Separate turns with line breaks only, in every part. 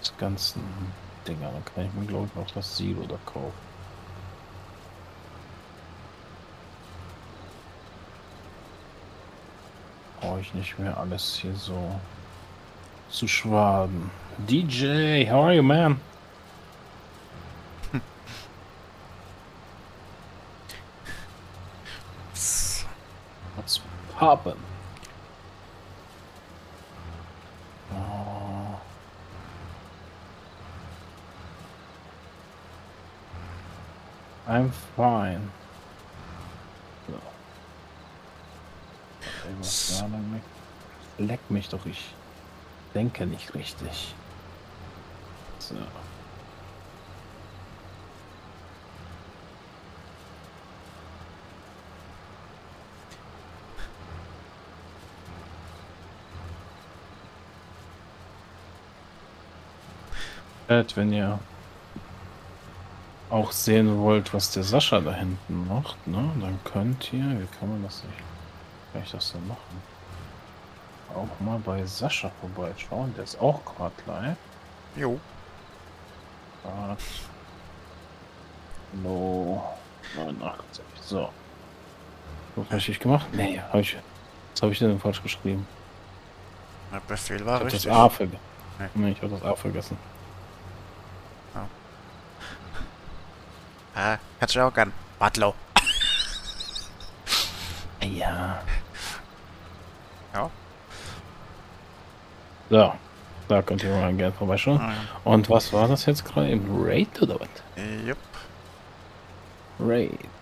Die ganzen Dinger. Dann kann ich mir, glaube ich, noch das Silo da kaufen. Brauche ich nicht mehr alles hier so zu schwaden. DJ, how are you, man? What's poppin'? Oh. I'm fine. So. Ey, was da lang weg? Leck mich doch, ich denke nicht richtig. So. Wenn ihr auch sehen wollt, was der Sascha da hinten macht, ne, dann könnt ihr, wie kann man das nicht, kann ich das denn machen? Auch mal bei Sascha vorbeischauen, der ist auch gerade live.
Jo.
No, 89. So. So richtig gemacht? Nee, hab ich. Was habe ich denn falsch geschrieben?
Der Befehl
Ich
war
habe das
richtig.
A vergessen.
Nee.
Nee, ich habe das A vergessen.
Ja. Kannst du auch gern. Badlow.
Ja.
Ja.
So. Da könnt ihr mal gerne vorbeischauen. Und was war das jetzt gerade? Im Raid oder was?
Jupp.
Raid.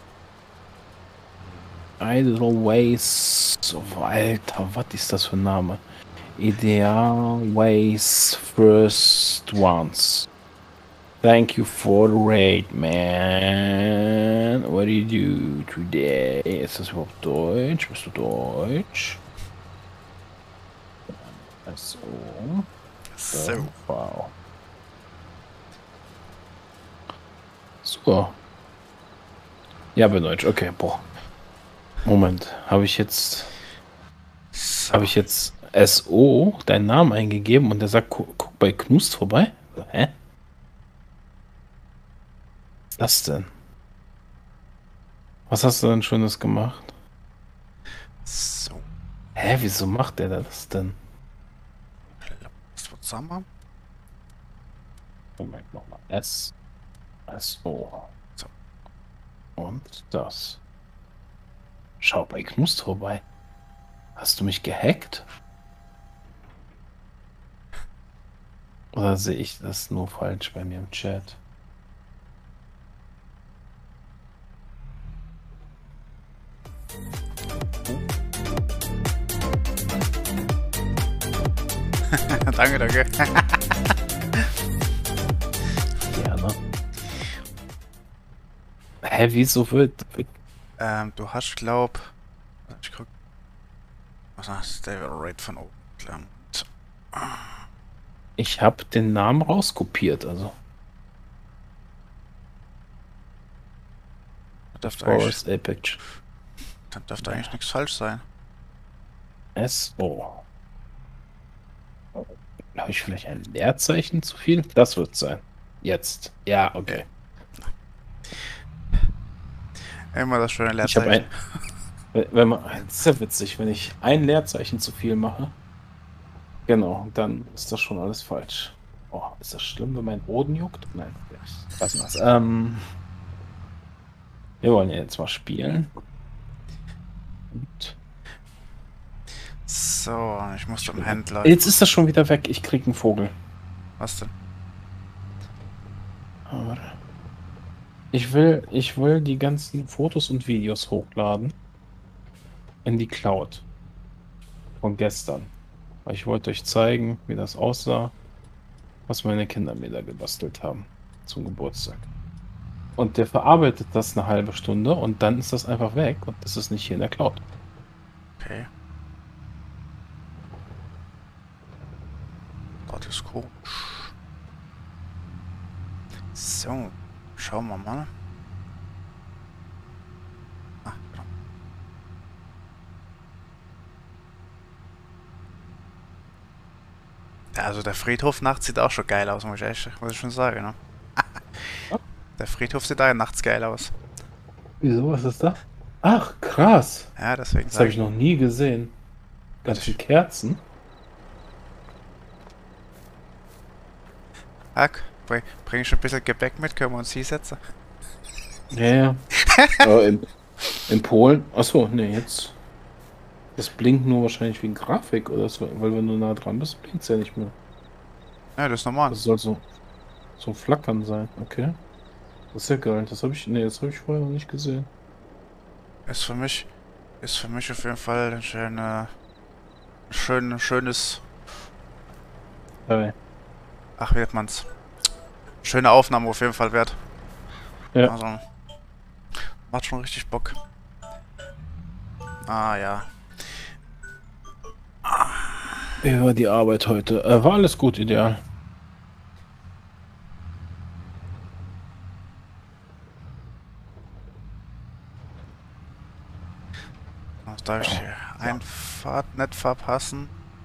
Idle Ways. Alter, was ist das für ein Name? Ideal Ways First Ones. Thank you for the raid, man. What do you do today? Ist das überhaupt Deutsch? Bist du Deutsch? Also.
So.
Wow. So. Ja, bin Deutsch. Okay, boah. Moment. Habe ich jetzt SO deinen Namen eingegeben und der sagt, guck bei Knust vorbei? Hä? Was ist das denn? Was hast du denn Schönes gemacht?
So.
Hä, wieso macht der das denn?
Was wird zusammen?
Moment nochmal. SO.
So.
Und das. Schau bei Knust vorbei. Hast du mich gehackt? Oder sehe ich das nur falsch bei mir im Chat?
Danke, danke.
Gerne. Hä, wieso wird.
Du hast, glaub. Ich guck. Was ist der Raid von oben? So.
Ich habe den Namen rauskopiert, also. Forest Apex.
Dann dürfte eigentlich nichts falsch sein.
SO. Habe ich vielleicht ein Leerzeichen zu viel? Das wird sein. Jetzt. Ja, okay.
Immer das schöne
Ich habe
Leerzeichen.
wenn man, das ist ja witzig, wenn ich ein Leerzeichen zu viel mache. Genau, dann ist das schon alles falsch. Oh, ist das schlimm, wenn mein Boden juckt? Nein, lassen wir es. Wir wollen ja jetzt mal spielen. Und
So, ich muss zum Händler.
jetzt ist das schon wieder weg. Ich krieg einen Vogel.
Was denn?
Ich will die ganzen Fotos und Videos hochladen in die Cloud von gestern. Weil ich wollte euch zeigen, wie das aussah, was meine Kinder mir da gebastelt haben zum Geburtstag. Und der verarbeitet das eine halbe Stunde und dann ist das einfach weg und das ist nicht hier in der Cloud.
Okay. Das ist komisch. So, schauen wir mal. Ah, genau. Ja, also der Friedhof nachts sieht auch schon geil aus, muss ich schon sagen, ne?
Ah,
Der Friedhof sieht da ja nachts geil aus.
wieso, was ist da? Ach, krass.
Ja, deswegen
Das habe
sage
ich
ich.
noch nie gesehen.
Also
Ganzen Kerzen.
Hack, bring ich ein bisschen Gebäck mit, können wir uns hinsetzen?
Ja, ja. Aber in Polen. Achso, nee, jetzt. Das blinkt nur wahrscheinlich wegen Grafik oder so, weil wenn du nah dran bist, blinkt es ja nicht mehr.
Ja, das ist normal.
Das soll so flackern sein. Okay. Das ist ja geil. Das habe ich. Nee, das habe ich vorher noch nicht gesehen.
Ist für mich, ist für mich auf jeden Fall ein schönes,
Geil.
ach, wie nennt man's? Schöne Aufnahme auf jeden Fall wert.
Ja.
Also, macht schon richtig Bock. Ah, ja.
Wie war die Arbeit heute? War alles gut, ideal.
Was darf ich hier?
So.
Einfahrt nicht verpassen.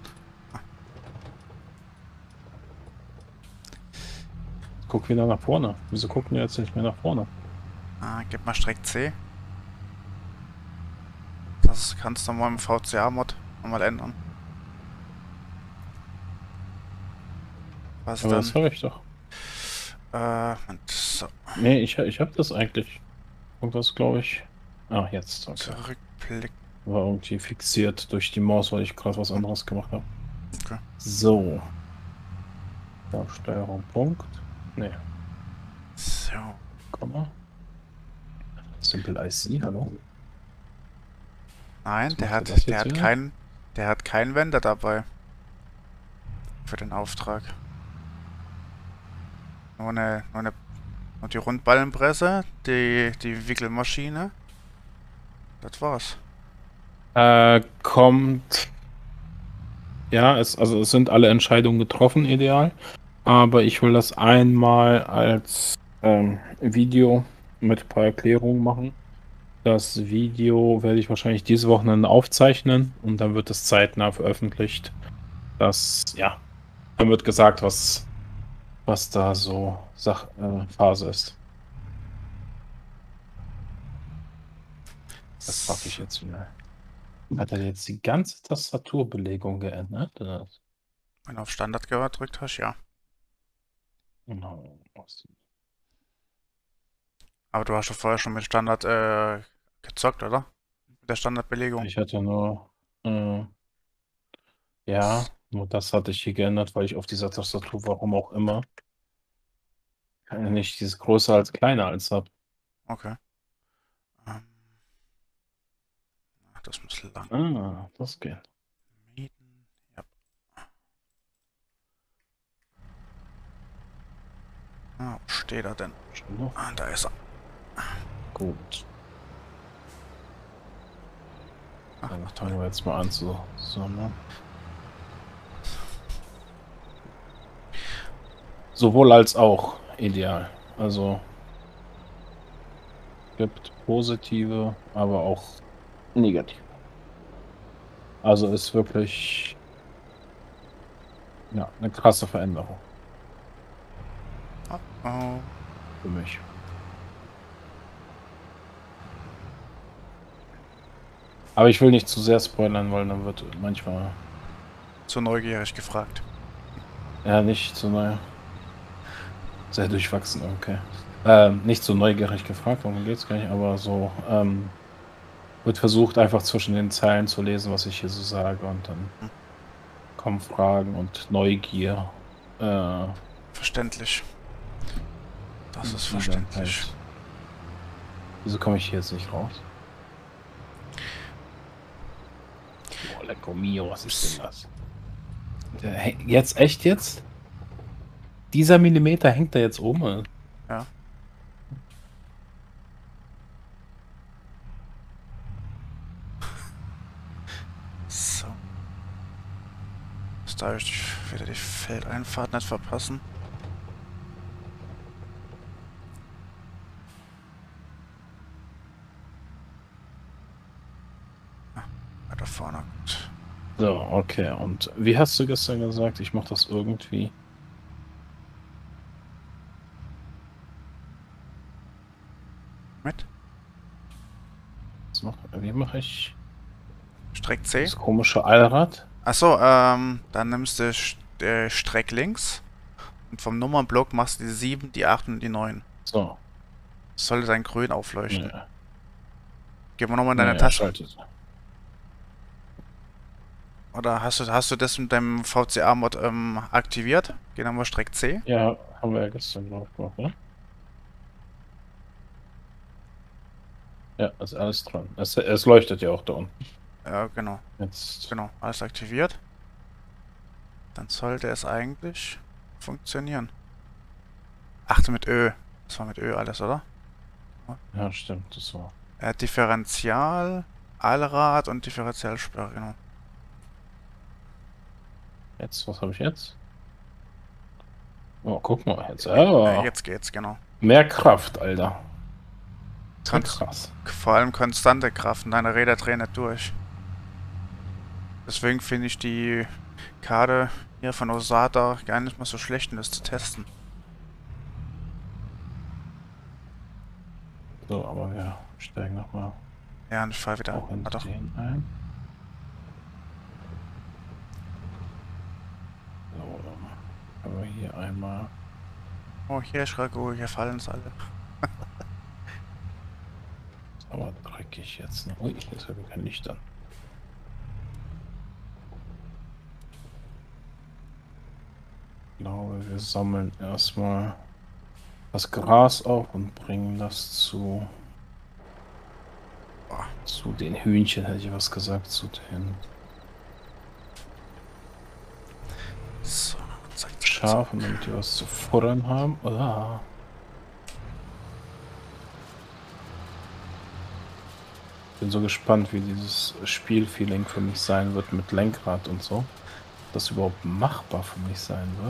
Guck wieder nach vorne. Wieso gucken wir jetzt nicht mehr nach vorne?
Ah, gib mal Streck C. Das kannst du mal im VCA-Mod nochmal ändern. Was
Aber das
dann?
habe ich doch.
So,
Nee, ich habe das eigentlich. Irgendwas, glaube ich. Ah, jetzt. Okay.
Zurückblick.
War irgendwie fixiert durch die Maus, weil ich gerade was anderes gemacht habe.
Okay.
So. Da, Steuerung, Punkt. Nee,
So.
Komma. Simple IC, hallo.
Nein,
Was macht das jetzt wieder?
der hat keinen Wender dabei. Für den Auftrag. Nur die Rundballenpresse, die Wickelmaschine. Das war's.
Kommt. Ja, also es sind alle Entscheidungen getroffen, ideal. Aber ich will das einmal als Video mit ein paar Erklärungen machen. Das Video werde ich wahrscheinlich diese Wochenende aufzeichnen und dann wird es zeitnah veröffentlicht. Ja, dann wird gesagt, was da so Phase ist. Das packe ich jetzt wieder. Hat er jetzt die ganze Tastaturbelegung geändert?
Wenn du auf Standard gedrückt hast, ja.
Genau.
Aber du hast doch vorher schon mit Standard gezockt, oder? Mit der Standardbelegung.
Ich hatte nur, ja, nur das hatte ich hier geändert, weil ich auf dieser Tastatur, warum auch immer, nicht dieses größer als kleiner als habe.
Okay. Ähm, das muss lang.
Ah, das geht.
Mieten. Ja. Ah, wo steht er denn?
Schon noch?
Ah, da ist er.
Gut.
Ach,
Dann
toll.
fangen wir jetzt mal an zu sammeln. Sowohl als auch ideal. Also gibt positive, aber auch negative. Also ist wirklich ja, eine krasse Veränderung
Oh, oh.
für mich. Aber ich will nicht zu sehr spoilern, weil dann wird manchmal
Zu neugierig gefragt.
ja nicht so neu, sehr durchwachsen, okay. Nicht so neugierig gefragt, worum geht's gar nicht, aber so wird versucht, einfach zwischen den Zeilen zu lesen, was ich hier so sage, und dann
Hm.
kommen Fragen und Neugier.
Verständlich. Das ist
Die dann
verständlich.
halt. Wieso komme ich hier jetzt nicht raus? Oh, Lecco mio, was ist denn das? Jetzt, echt jetzt? Dieser Millimeter hängt da jetzt oben.
Ja. So. Jetzt darf ich wieder die Feldeinfahrt nicht verpassen. Ah, weiter vorne. Gut.
So, okay. Und wie hast du gestern gesagt? Ich mache das irgendwie.
Mit?
Wie mache ich
Streck C.
das komische Allrad?
Achso, dann nimmst du Streck links. Und vom Nummernblock machst du die 7, die 8 und die 9.
So.
Sollte dein Grün aufleuchten.
Nee,
Geh mal nochmal in deine
nee, er
Taste.
schaltet.
Oder hast du das mit deinem VCA-Mod aktiviert? Geh nochmal Streck C.
Ja, haben wir ja gestern drauf gemacht, ne? Ja, ist alles dran. Es leuchtet ja auch da unten.
Ja, genau.
Jetzt.
Genau, alles aktiviert. Dann sollte es eigentlich funktionieren. Achte mit Ö. Das war mit Ö alles, oder?
Ja, stimmt, das war.
Differential, Allrad und Differentialsperre, genau.
Jetzt, was habe ich jetzt? Oh, guck mal, jetzt. Oh,
Jetzt geht's, genau.
mehr Kraft, Alter. Das war
Konst
krass.
Vor allem konstante Kraft und deine Räder drehen nicht durch. Deswegen finde ich die Karte hier von Osada gar nicht mal so schlecht, um das zu testen.
So, aber wir steigen nochmal
Ja, und ich fahr wieder.
auch in
Ah, doch.
den ein. So, dann haben wir hier einmal.
Oh, hier ist Rago, hier fallen es alle.
Ist aber dreckig jetzt. Ne? Ui, jetzt habe ich kein Licht an. Ich glaube, wir sammeln erstmal das Gras auf und bringen das zu den Hühnchen, hätte ich was gesagt, zu den
So, zack, zack, zack.
Schafen, damit die was zu futtern haben. Ah. Bin so gespannt, wie dieses Spielfeeling für mich sein wird mit Lenkrad und so. Das überhaupt machbar für mich sein wird.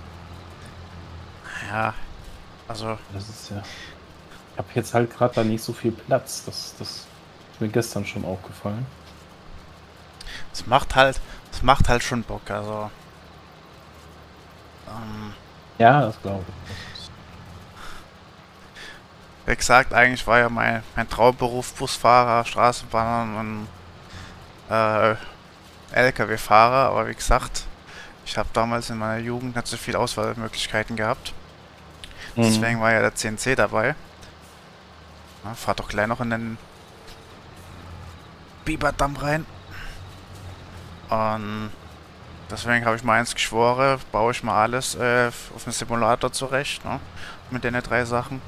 Ja, also,
Das ist ja. Ich habe jetzt halt gerade da nicht so viel Platz. Das ist mir gestern schon aufgefallen.
es macht halt schon Bock, also.
Ja, das glaube ich.
Wie gesagt, eigentlich war ja mein Traumberuf Busfahrer, Straßenbahner und LKW-Fahrer, aber wie gesagt, ich habe damals in meiner Jugend nicht so viele Auswahlmöglichkeiten gehabt.
Mhm.
Deswegen war ja der CNC dabei. Ja, fahr doch gleich noch in den Biberdamm rein. Und deswegen habe ich mal eins geschworen, baue ich mal alles auf dem Simulator zurecht, ne? Mit den 3 Sachen.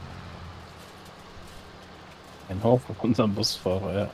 Ein Haufen von unserem Busfahrer, ja.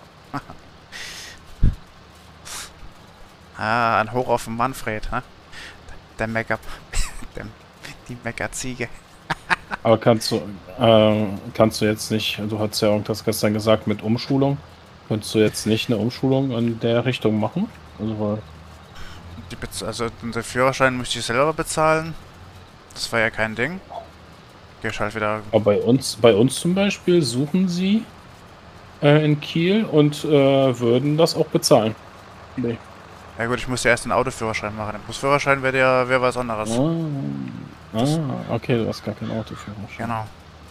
Ah, ein Hoch auf den Manfred, ne? Der Mecker, der, die Meckerziege.
Aber kannst du jetzt nicht, du hast ja irgendwas gestern gesagt mit Umschulung, könntest du jetzt nicht eine Umschulung in der Richtung machen? Also, weil,
Also den Führerschein müsste ich selber bezahlen. Das war ja kein Ding. Geh ich halt wieder.
aber bei uns zum Beispiel suchen sie in Kiel und würden das auch bezahlen. Nee.
Ja gut, ich muss ja erst den Autoführerschein machen. Der Busführerschein wäre was anderes. Das,
Okay, du hast gar kein Autoführerschein.
genau.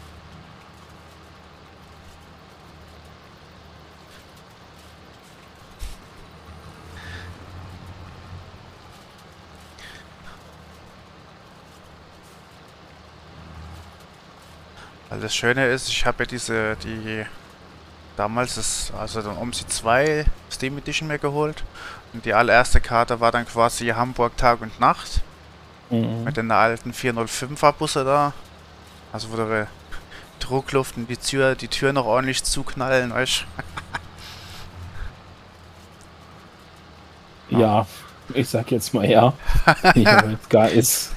Weil das Schöne ist, ich habe ja damals also den OMSI 2 Steam Edition mir geholt. Und die allererste Karte war dann quasi Hamburg Tag und Nacht.
Mhm.
Mit den alten 405er Busse da. Also wo der Druckluft und die Tür noch ordentlich zuknallen, weißt du?
Ja, ich sag jetzt mal ja. Ja, weil es gar ist.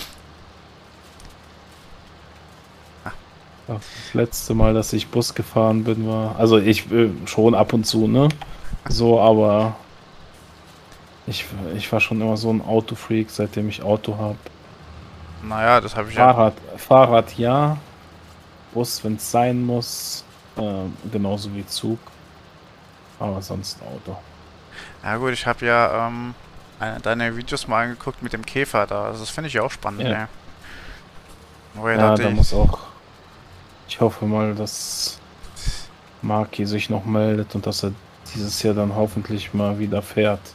Das letzte Mal, dass ich Bus gefahren bin, war. Also ich schon ab und zu, ne? So, aber ich war schon immer so ein Autofreak, seitdem ich Auto habe.
Naja, das habe ich ja.
Fahrrad ja. Bus, wenn es sein muss. Genauso wie Zug. Aber sonst Auto.
Ja gut, ich habe ja deine Videos mal angeguckt mit dem Käfer da. Also das finde ich ja auch spannend,
Ja.
ne? Wo er da
Ja, da
die...
muss auch. Ich hoffe mal, dass Maki sich noch meldet und dass er dieses Jahr dann hoffentlich mal wieder fährt.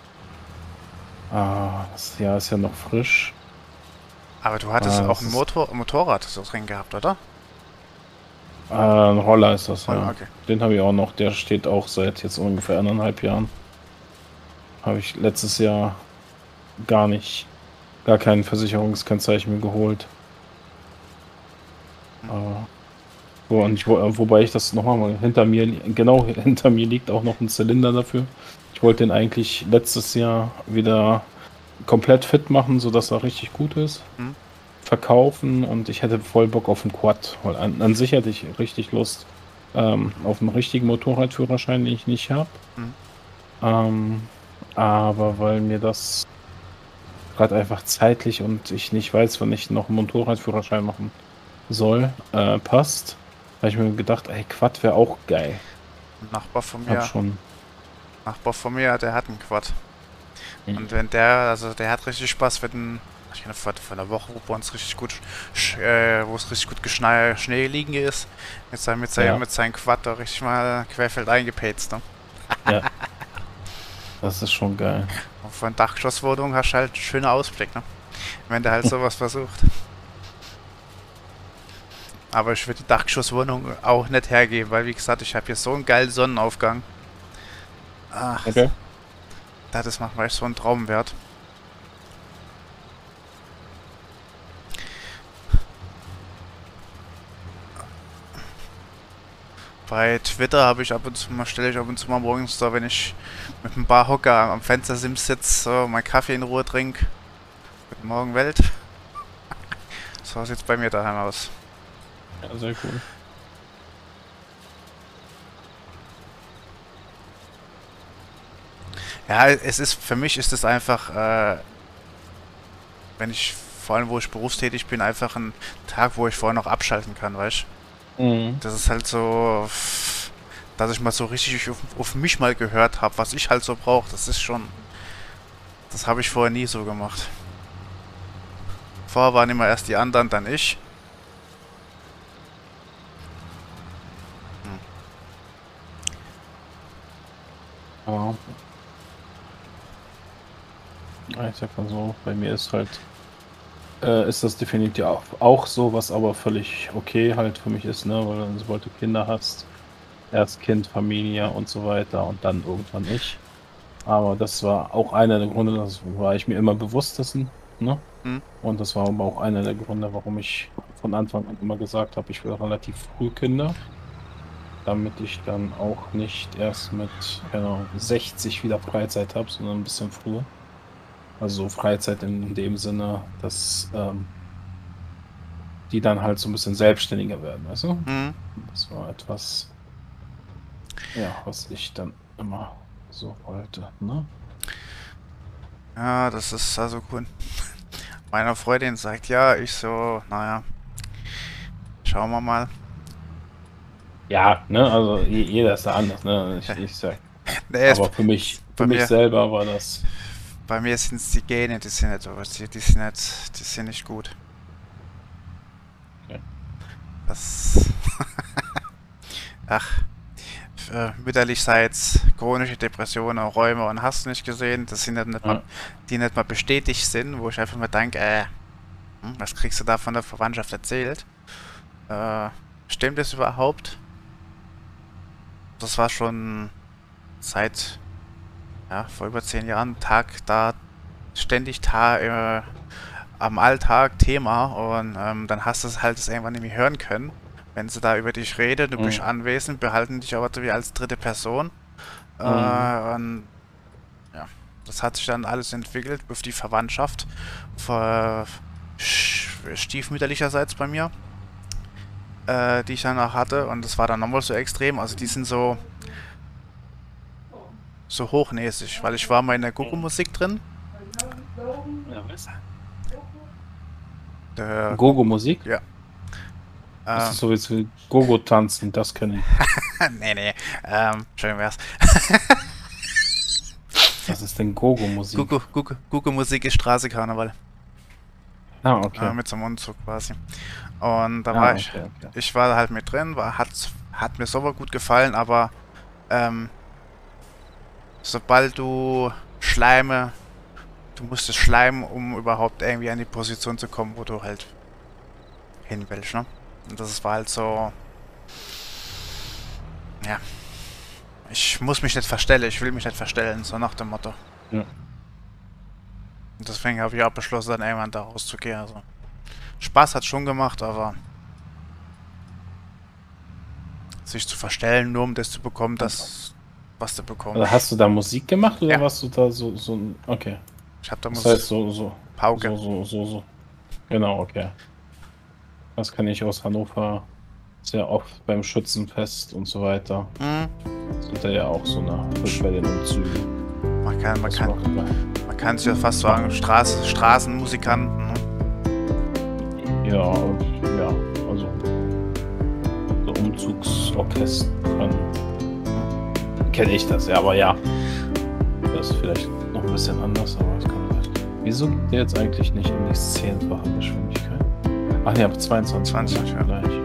Das Jahr ist ja noch frisch.
Aber du hattest auch
Das
ein
ist
Motorrad so drin gehabt, oder?
ein Roller ist das,
Voll,
ja.
okay.
Den habe ich auch noch. Der steht auch seit jetzt ungefähr 1,5 Jahren. Habe ich letztes Jahr gar kein Versicherungskennzeichen mehr geholt. Aber wobei ich das nochmal mal genau hinter mir liegt auch noch ein Zylinder dafür. Ich wollte den eigentlich letztes Jahr wieder komplett fit machen, sodass er richtig gut ist.
Hm?
Verkaufen und ich hätte voll Bock auf einen Quad, weil an sich hätte ich richtig Lust auf einen richtigen Motorradführerschein, den ich nicht habe.
Hm?
Ähm, aber weil mir das gerade einfach zeitlich und ich nicht weiß, wann ich noch einen Motorradführerschein machen soll, passt, habe ich mir gedacht, ey, Quad wäre auch geil.
Ein
Hab schon.
Nachbar von mir, der hat einen Quad. Und
Mhm.
wenn also der hat richtig Spaß, wenn ich kenne von der Woche, wo bei uns richtig gut, wo es richtig gut Schnee liegen ist,
Ja,
mit seinem Quad da richtig mal querfeld eingepetzt, ne?
ja, das ist schon geil.
Und von Dachgeschosswohnung hast du halt einen schönen Ausblick, ne? Wenn der halt sowas versucht. Aber ich würde die Dachgeschosswohnung auch nicht hergeben, weil wie gesagt, ich habe hier so einen geilen Sonnenaufgang. Ach,
Okay.
das ist manchmal echt so ein Traum wert. Bei Twitter habe ich ab und zu mal, stelle ich ab und zu mal morgens da, wenn ich mit dem Barhocker am Fenstersims sitze, so meinen Kaffee in Ruhe trinke. Guten Morgen Welt. So sieht's bei mir daheim aus.
Ja, sehr cool.
Ja, es ist, für mich ist es einfach, wenn ich, vor allem wo ich berufstätig bin, einfach ein Tag, wo ich vorher noch abschalten kann, weißt
Mhm.
du? Das ist halt so, dass ich mal so richtig auf mich mal gehört habe, was ich halt so brauche. Das ist schon, das habe ich vorher nie so gemacht. Vorher waren immer erst die anderen, dann ich. Hm.
Ja. Ja, ich sag mal so, bei mir ist halt, ist das definitiv auch so, was aber völlig okay halt für mich ist, ne, weil dann, sobald du Kinder hast, erst Kind, Familie und so weiter und dann irgendwann ich. Aber das war auch einer der Gründe, das war ich mir immer bewusst dessen, ne?
Hm.
Und das war aber auch einer der Gründe, warum ich von Anfang an immer gesagt habe, ich will relativ früh Kinder, damit ich dann auch nicht erst mit, keine Ahnung, 60 wieder Freizeit habe, sondern ein bisschen früher. Also so Freizeit in dem Sinne, dass die dann halt so ein bisschen selbstständiger werden, weißt du?
Hm.
Das war etwas, ja, was ich dann immer so wollte, ne?
Ja, das ist also gut. Meine Freundin sagt ja, ich so, naja, schauen wir mal.
Ja, ne, also jeder ist da anders, ne? Ich sag,
Nee,
aber für
bei
mich
mir,
selber war das.
bei mir sind es die Gene, die sind nicht so, die sind nicht gut.
Ja,
Das, ach, mütterlichseits chronische Depressionen, Räume und hast du nicht gesehen, das sind nicht mal,
ja,
die nicht mal bestätigt sind, wo ich einfach mal denke, was kriegst du da von der Verwandtschaft erzählt? Äh, stimmt das überhaupt? Das war schon seit, ja, vor über 10 Jahren Tag da, ständig am Alltag Thema und dann hast du es halt das irgendwann nicht mehr hören können. Wenn sie da über dich reden, du bist
mhm,
anwesend, behalten dich aber wie als dritte Person.
mhm,
Und ja, das hat sich dann alles entwickelt auf die Verwandtschaft stiefmütterlicherseits bei mir, die ich dann auch hatte. Und das war dann nochmal so extrem. Also die sind so hochnäsig, weil ich war mal in der Gogo-Musik drin.
ja, was?
Der,
Gogo-Musik?
ja,
Das
äh,
ist so wie Gogo-Tanzen, das kenne ich.
nee, nee, schön wär's.
Was ist denn Gogo-Musik?
Gugu-Musik ist Straßenkarneval.
Ah, okay.
Mit so einem Umzug quasi. Und da
Ah,
war
okay, okay.
ich war halt mit drin, hat mir so gut gefallen, aber sobald du musst es schleimen, um überhaupt irgendwie an die Position zu kommen, wo du halt hin willst, ne? Und das war halt so, ja, ich muss mich nicht verstellen, ich will mich nicht verstellen, so nach dem Motto.
Ja.
Und deswegen habe ich auch beschlossen, dann irgendwann da rauszugehen. Also Spaß hat schon gemacht, aber sich zu verstellen, nur um das zu bekommen, was du bekommst.
Also hast du da Musik gemacht oder
Ja.
warst du da so okay.
Ich habe da
Das
Musik.
heißt so.
Pauke.
So. Genau, okay. Das kann ich aus Hannover sehr oft beim Schützenfest und so weiter.
Mhm.
Sind da ja auch so eine bei den Umzügen.
Man
Das macht man.
kann sich ja fast sagen, Straßenmusikanten. Ne?
Ja, also so Umzugsorchestern kenne ich das, ja, aber ja. Das ist vielleicht noch ein bisschen anders, aber das kann halt. Wieso geht der jetzt eigentlich nicht in die 10-fache Geschwindigkeit? Ach ne, ab 22
20, ja.
gleich.